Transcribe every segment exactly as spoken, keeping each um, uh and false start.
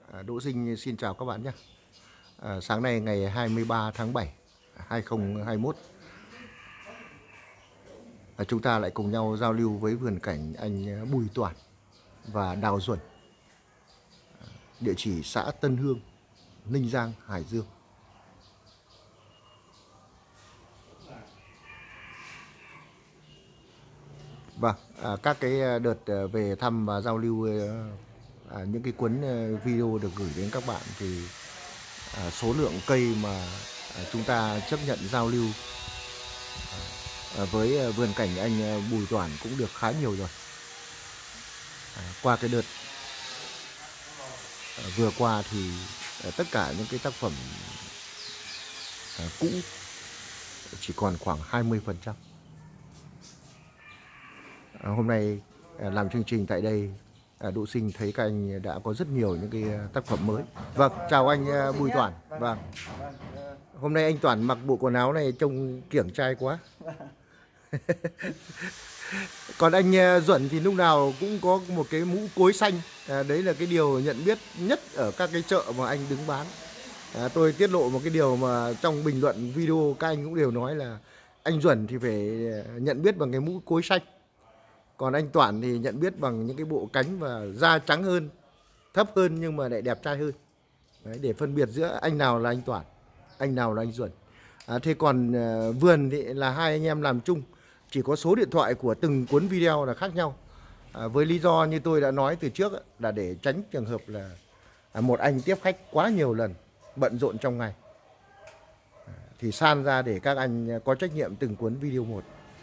À, Đỗ Sinh xin chào các bạn nhé. À, sáng nay ngày hai mươi ba tháng bảy hai nghìn không trăm hai mươi mốt, à, chúng ta lại cùng nhau giao lưu với vườn cảnh anh Bùi Toản và Đào Duẩn, địa chỉ xã Tân Hương, Ninh Giang, Hải Dương. Vâng, à, các cái đợt về thăm và giao lưu à, những cái cuốn video được gửi đến các bạn thì à, số lượng cây mà à, chúng ta chấp nhận giao lưu à, với vườn cảnh anh Bùi Toản cũng được khá nhiều rồi. À, qua cái đợt à, vừa qua thì à, tất cả những cái tác phẩm à, cũ chỉ còn khoảng hai mươi phần trăm. À, hôm nay à, làm chương trình tại đây, à, Đỗ Sinh thấy các anh đã có rất nhiều những cái tác phẩm mới. Vâng, chào anh à, Bùi Toản. Vâng. Hôm nay anh Toản mặc bộ quần áo này trông kiểng trai quá. Còn anh Duẩn thì lúc nào cũng có một cái mũ cối xanh. À, đấy là cái điều nhận biết nhất ở các cái chợ mà anh đứng bán. À, tôi tiết lộ một cái điều mà trong bình luận video các anh cũng đều nói là anh Duẩn thì phải nhận biết bằng cái mũ cối xanh. Còn anh Toản thì nhận biết bằng những cái bộ cánh và da trắng hơn, thấp hơn nhưng mà lại đẹp trai hơn. Đấy, để phân biệt giữa anh nào là anh Toản, anh nào là anh Duẩn. À, thế còn uh, vườn thì là hai anh em làm chung, chỉ có số điện thoại của từng cuốn video là khác nhau. À, với lý do như tôi đã nói từ trước là để tránh trường hợp là à, một anh tiếp khách quá nhiều lần, bận rộn trong ngày. À, thì san ra để các anh có trách nhiệm từng cuốn video một.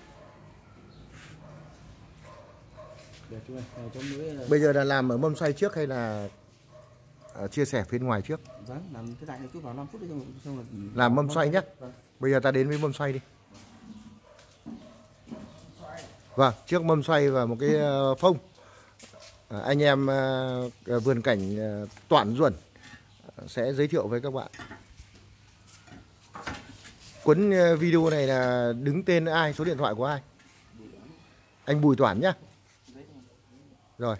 Bây giờ là làm ở mâm xoay trước hay là uh, chia sẻ phía ngoài trước? Vâng, làm cái dạng này cứ vào năm phút xong, xong là làm mâm xoay nhé. Vâng. Bây giờ ta đến với mâm xoay đi. Vâng, trước mâm xoay và một cái uh, phông, uh, anh em uh, vườn cảnh uh, Toản Duẩn uh, sẽ giới thiệu với các bạn. Cuốn uh, video này là đứng tên ai, số điện thoại của ai? Anh Bùi Toản nhá. Rồi.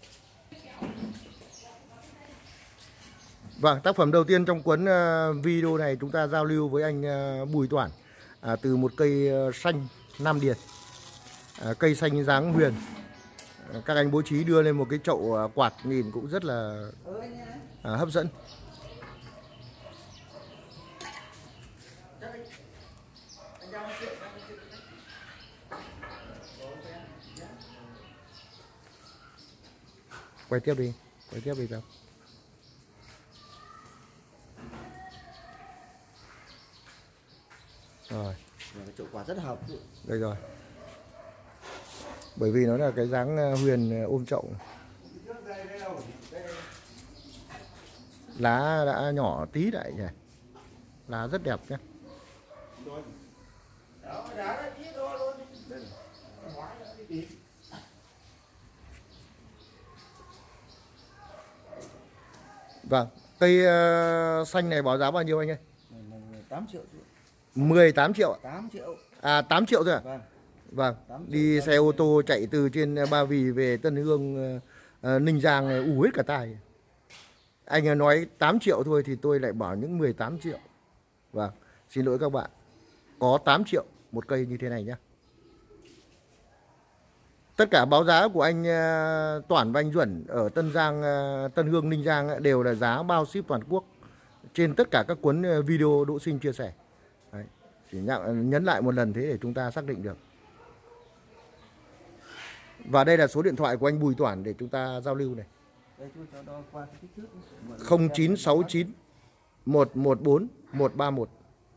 Vâng, tác phẩm đầu tiên trong cuốn video này chúng ta giao lưu với anh Bùi Toản, à, từ một cây xanh Nam Điền, à, cây xanh dáng huyền. À, các anh bố trí đưa lên một cái chậu quạt nhìn cũng rất là à, hấp dẫn. Quay tiếp đi, quay tiếp đi đâu. Rồi. Cái chậu quạt rất hợp. Đây rồi. Bởi vì nó là cái dáng huyền ôm chậu. Lá đã nhỏ tí lại nhỉ. Lá rất đẹp nhé. Vâng, cây uh, xanh này báo giá bao nhiêu anh ơi? tám triệu. mười tám triệu. tám triệu. À, tám triệu thôi à? Vâng. Vâng, đi xe ô tô chạy từ trên Ba Vì về Tân Hương, uh, Ninh Giang ù hết cả tai. Anh nói tám triệu thôi thì tôi lại bảo những mười tám triệu. Vâng, xin lỗi các bạn. Có tám triệu một cây như thế này nhé. Tất cả báo giá của anh uh, Toản và anh Duẩn ở Tân Giang, uh, Tân Hương, Ninh Giang đều là giá bao ship toàn quốc trên tất cả các cuốn video Đỗ Sinh chia sẻ. Đấy, chỉ nhắc, nhấn lại một lần thế để chúng ta xác định được. Và đây là số điện thoại của anh Bùi Toản để chúng ta giao lưu này. không chín sáu chín một một bốn một ba một.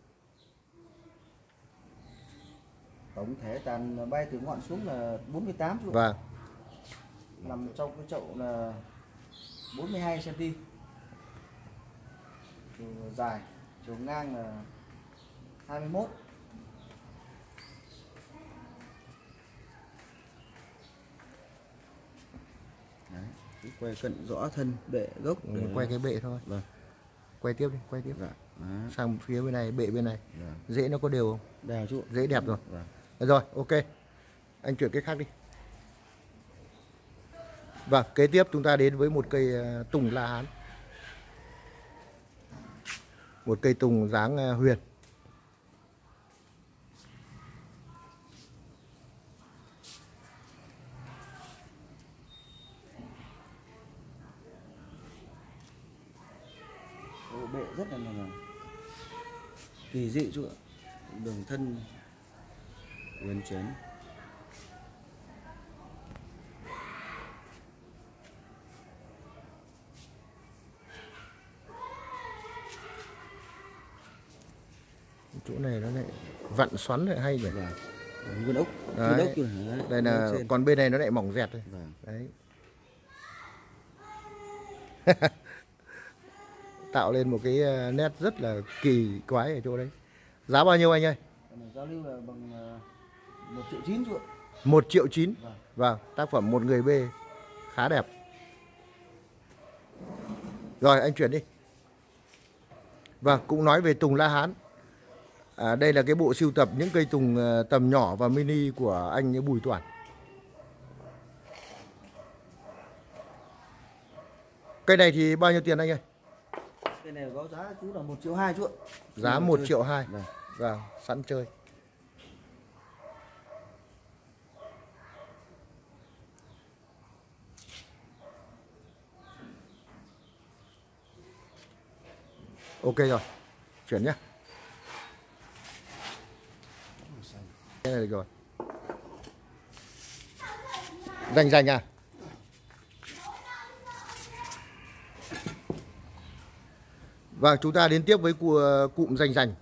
Tổng thể tàn bay từ ngọn xuống là bốn mươi tám. Vâng. Nằm trong cái chậu là bốn mươi hai xăng ti mét. Chiều dài, chiều ngang là hai mươi mốt. Đấy, cứ quay cận rõ thân bệ gốc. Ừ, quay cái bệ thôi. Vâng. Quay tiếp đi, quay tiếp. Dạ. Sang phía bên này, bệ bên này. Dạ. Rễ nó có đều không? Đều chú. Rễ đẹp rồi. Dạ. Rồi, ok. Anh chuyển cái khác đi. Vâng, kế tiếp chúng ta đến với một cây tùng La Hán. Một cây tùng dáng uh, huyền. Bộ bệ rất là, là kỳ dị chú ạ. Đường thân uyển chuyển. Chỗ này nó lại vặn xoắn lại hay nhỉ. Vâng. Vườn ốc. Đấy. Vườn ốc kìa. Đấy. Đây là còn bên này nó lại mỏng dẹt thôi. Vâng. Đấy. Tạo lên một cái nét rất là kỳ quái ở chỗ đấy. Giá bao nhiêu anh ơi? Giao lưu là bằng một triệu chín chú ạ. một triệu chín. Vâng. Vâng, tác phẩm một người bê khá đẹp. Rồi anh chuyển đi. Vâng, cũng nói về tùng La Hán. À, đây là cái bộ sưu tập những cây tùng tầm nhỏ và mini của anh Bùi Toản. Cây này thì bao nhiêu tiền anh ơi? Cây này có giá chú là một triệu hai chú ạ. Giá một triệu hai. Vâng. Vâng, sẵn chơi. Ok rồi. Chuyển nhé. Cái này được rồi. Rành rành à? Vâng, chúng ta đến tiếp với cụm rành rành.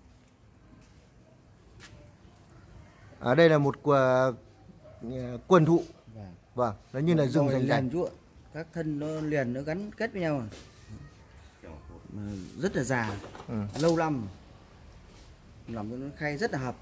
À, đây là một quần thụ. Vâng. Vâng, nó như là rừng rành rành. Chú ạ. Các thân nó liền, nó gắn kết với nhau. Mà rất là già. Ừ. Lâu năm. Làm cho nó khay rất là hợp.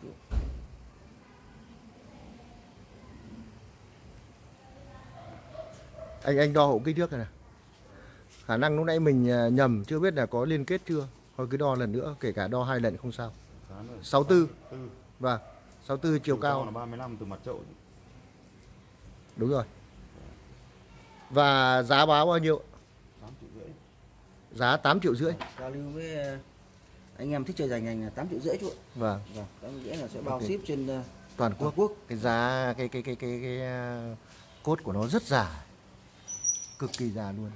Anh anh đo hộ kích thước này nè. Khả năng lúc nãy mình nhầm, chưa biết là có liên kết chưa. Thôi cứ đo lần nữa, kể cả đo hai lần không sao. sáu mươi tư. Vâng, sáu mươi tư chiều cao là ba mươi lăm từ mặt chậu. Đúng rồi. Và giá báo bao nhiêu? tám triệu rưỡi. Giá tám triệu rưỡi. Giao lưu với anh em thích chơi rành rành là tám triệu rưỡi chú ạ. Vâng. Vâng, tám triệu rưỡi là sẽ bao okay. Ship trên uh, toàn quốc. quốc. Cái giá cái cái cái cái cái, cái cốt của nó rất già. Cực kỳ già luôn.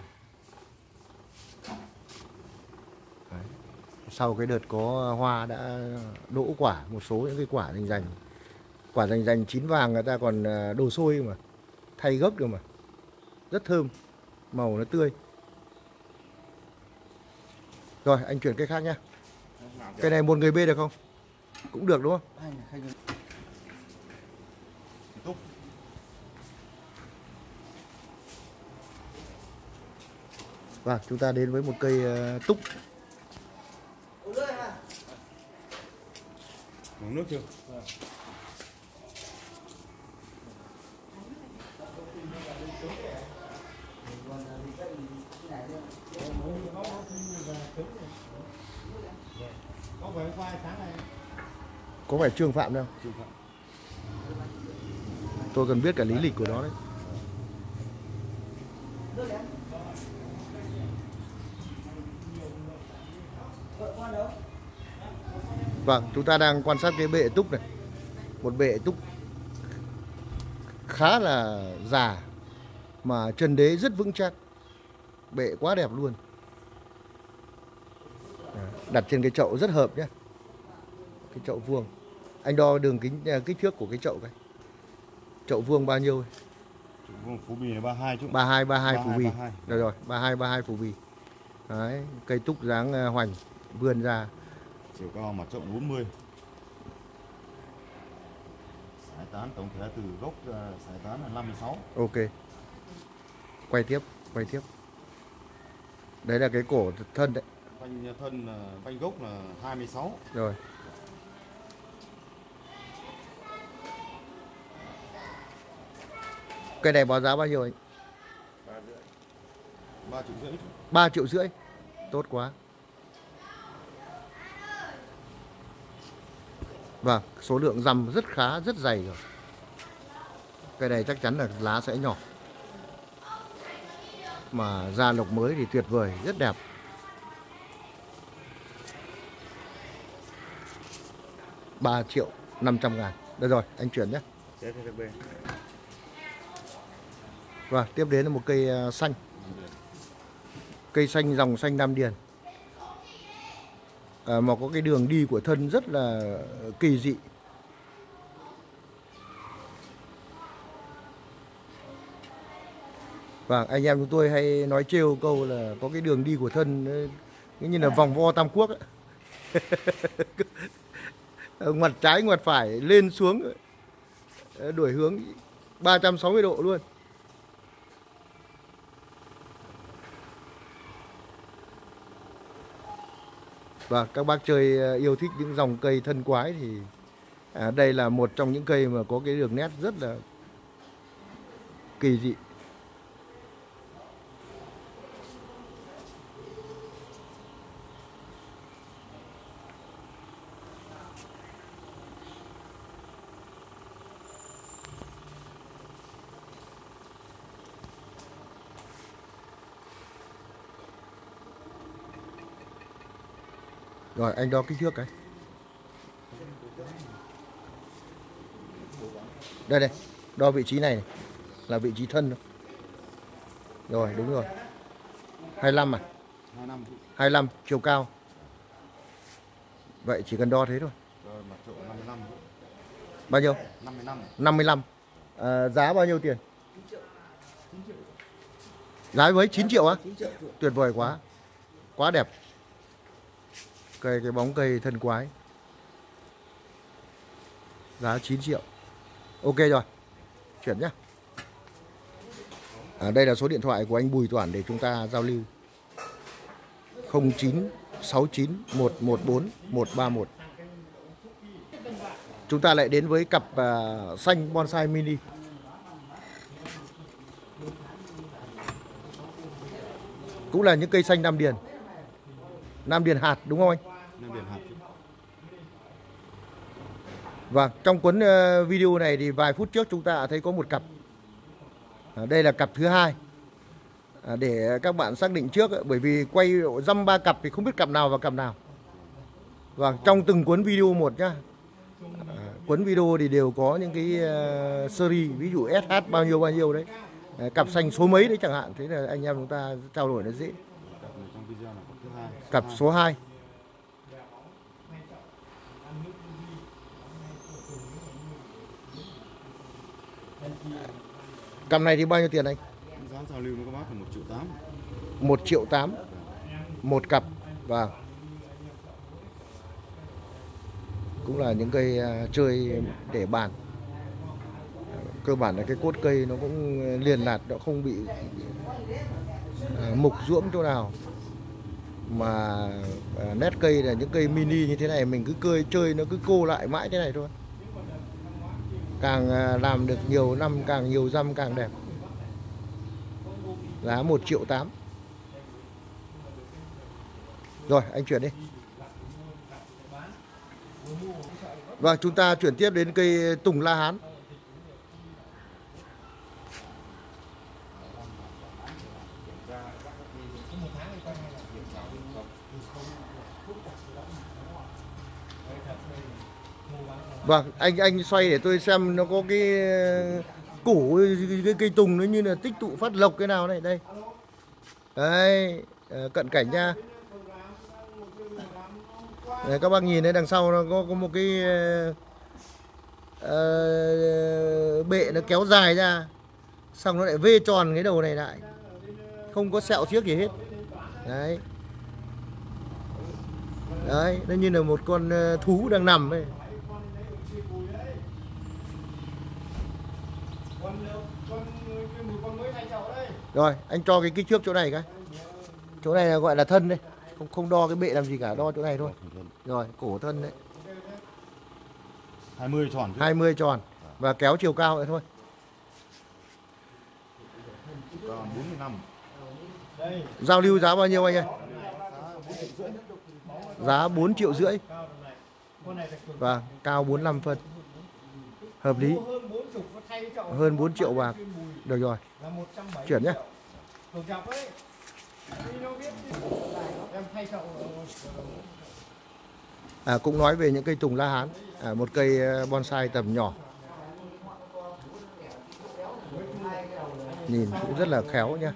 Đấy. Sau cái đợt có hoa đã đỗ quả, một số những cái quả rành rành. Quả rành rành chín vàng người ta còn đồ xôi mà. Thay gốc được mà. Rất thơm. Màu nó tươi. Rồi anh chuyển cây khác nhá. Cây này một người bê được không? Cũng được đúng không? Vâng, chúng ta đến với một cây uh, túc. Uống nước chưa? Có phải Trương Phạm đâu? Trương Phạm. Tôi cần biết cả lý lịch của nó đấy. Vâng, chúng ta đang quan sát cái bệ túc này. Một bệ túc khá là già mà chân đế rất vững chắc. Bệ quá đẹp luôn. Đặt trên cái chậu rất hợp nhé. Cái chậu vuông. Anh đo đường kính kích thước của cái chậu cái. Chậu vuông bao nhiêu? Chậu vuông Phú Bì là ba mươi hai chứ. ba mươi hai, ba mươi hai Phú Bì. Rồi rồi, ba mươi hai, ba mươi hai Phú Bì. Đấy, cây túc dáng hoành vươn ra. Chiều cao mặt chậu bốn mươi. Sải tán tổng thể từ gốc sải tán là năm mươi sáu. Ok. Quay tiếp, quay tiếp. Đấy là cái cổ thân đấy. Vanh thân vanh gốc là hai mươi sáu. Rồi. Cây này báo giá bao nhiêu anh? ba triệu rưỡi. ba triệu rưỡi. Tốt quá. Vâng, số lượng răm rất khá, rất dày rồi. Cây này chắc chắn là lá sẽ nhỏ. Mà ra lộc mới thì tuyệt vời, rất đẹp. ba triệu năm trăm ngàn. Được rồi, anh chuyển nhé. Và tiếp đến là một cây uh, xanh. Cây xanh dòng xanh Nam Điền. À, mà có cái đường đi của thân rất là kỳ dị. Và anh em chúng tôi hay nói trêu câu là có cái đường đi của thân như là vòng vo Tam Quốc ấy. Ngoặt trái ngoặt phải lên xuống đổi hướng ba trăm sáu mươi độ luôn. Và các bác chơi yêu thích những dòng cây thân quái thì à, đây là một trong những cây mà có cái đường nét rất là kỳ dị. Rồi anh đo kích thước cái. Đây đây, đo vị trí này, này là vị trí thân. Rồi đúng rồi. hai mươi lăm à? hai mươi lăm chiều cao. Vậy chỉ cần đo thế thôi. Bao nhiêu? năm mươi lăm. À, giá bao nhiêu tiền? Giá với chín triệu á? Tuyệt vời quá. Quá đẹp. Cây cái bóng cây thân quái. Giá chín triệu. Ok rồi. Chuyển nhá. À, đây là số điện thoại của anh Bùi Toản để chúng ta giao lưu. không chín sáu chín một một bốn một ba một. Chúng ta lại đến với cặp uh, xanh bonsai mini. Cũng là những cây xanh Nam Điền. Nam Điền hạt đúng không anh? Nam Điền hạt. Vâng, trong cuốn uh, video này thì vài phút trước chúng ta đã thấy có một cặp. À, đây là cặp thứ hai. À, để các bạn xác định trước, bởi vì quay dăm ba cặp thì không biết cặp nào và cặp nào. Vâng, trong từng cuốn video một nhá. À, cuốn video thì đều có những cái uh, series, ví dụ ét hát bao nhiêu bao nhiêu đấy. À, cặp xanh số mấy đấy chẳng hạn, thế là anh em chúng ta trao đổi nó dễ. Cặp số hai. Cặp này thì bao nhiêu tiền anh? Giá giao lưu với các bác là một triệu tám. một triệu tám. Một cặp. Và cũng là những cây chơi để bàn. Cơ bản là cái cốt cây nó cũng liền lạt, nó không bị mục ruỗng chỗ nào. Mà nét cây là những cây mini như thế này mình cứ cơi chơi nó cứ cô lại mãi thế này thôi. Càng làm được nhiều năm, càng nhiều dăm càng đẹp. Giá một triệu tám. Rồi anh chuyển đi. Vâng, chúng ta chuyển tiếp đến cây tùng La Hán. Vâng, anh anh xoay để tôi xem nó có cái củ cái cây tùng nó như là tích tụ phát lộc cái nào này đây. Đấy, cận cảnh nha. Đấy, các bác nhìn thấy đằng sau nó có, có một cái uh, bệ nó kéo dài ra, xong nó lại vê tròn cái đầu này lại, không có sẹo xiếc gì hết. Đấy. Đấy, nó như là một con thú đang nằm ấy. Rồi, anh cho cái kích thước chỗ này cái. Chỗ này là gọi là thân đây. Không không đo cái bệ làm gì cả, đo chỗ này thôi. Rồi, cổ thân đấy. hai mươi tròn chứ. hai mươi tròn và kéo chiều cao vậy thôi. Còn bốn mươi lăm. Giao lưu giá bao nhiêu anh ơi? Giá bốn triệu rưỡi. Và cao bốn mươi lăm phân. Hợp lý. Hơn bốn triệu bạc. Được rồi. Chuyển nhé. À, cũng nói về những cây tùng La Hán, à, một cây bonsai tầm nhỏ, nhìn cũng rất là khéo nhá.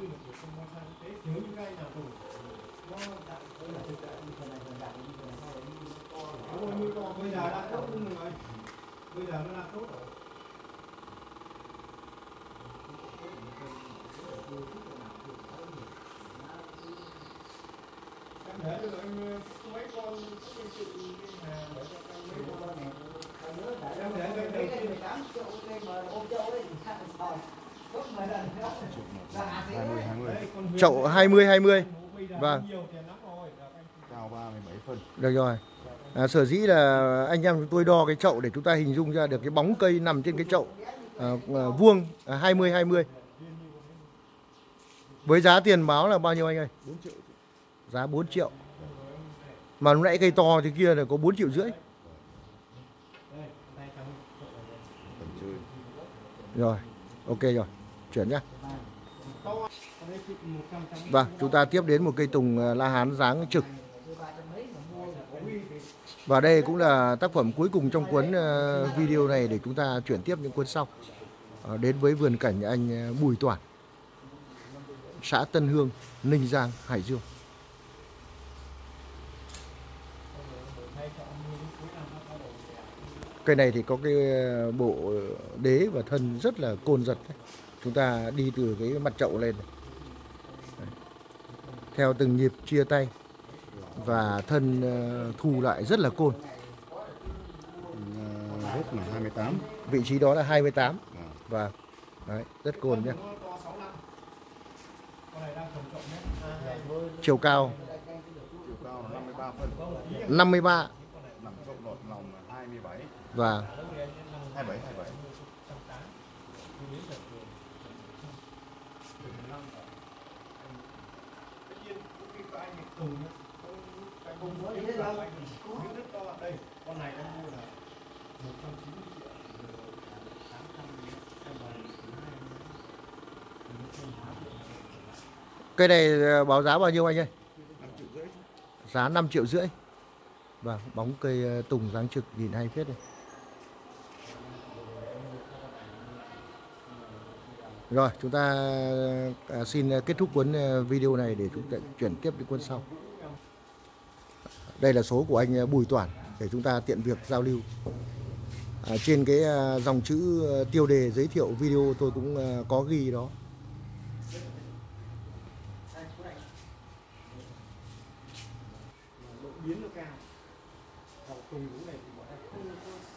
hai mươi hai mươi. Chậu hai mươi hai mươi. Vâng. Cao ba mươi bảy phân. Được rồi. À, sở dĩ là anh em chúng tôi đo cái chậu để chúng ta hình dung ra được cái bóng cây nằm trên cái chậu à, à, vuông à, hai mươi hai mươi. Với giá tiền báo là bao nhiêu anh ơi? bốn triệu. Giá bốn triệu. Mà lúc nãy cây to thì kia là có bốn triệu rưỡi. Rồi, ok rồi, chuyển nhá. Vâng, chúng ta tiếp đến một cây tùng La Hán dáng trực. Và đây cũng là tác phẩm cuối cùng trong cuốn video này để chúng ta chuyển tiếp những cuốn sau. Đến với vườn cảnh anh Bùi Toản, xã Tân Hương, Ninh Giang, Hải Dương. Cây này thì có cái bộ đế và thân rất là côn giật. Chúng ta đi từ cái mặt chậu lên này. Theo từng nhịp chia tay và thân thu lại rất là côn. Gốc là hai mươi tám. Vị trí đó là hai mươi tám. Và đấy, rất côn nhé. Chiều cao Chiều cao là năm mươi ba phân. năm mươi ba. Nằm rộng lọt lòng là hai mươi bảy. Và hai mươi bảy hai mươi bảy. cây này báo giá bao nhiêu anh ơi? Giá năm triệu rưỡi. Và bóng cây tùng dáng trực nhìn hay phết này. Rồi, chúng ta xin kết thúc cuốn video này để chúng ta chuyển tiếp đến cuốn sau. Đây là số của anh Bùi Toản để chúng ta tiện việc giao lưu. À, trên cái dòng chữ tiêu đề giới thiệu video tôi cũng có ghi đó. Biến nó cao. Hậu tùng này thì bọn em không có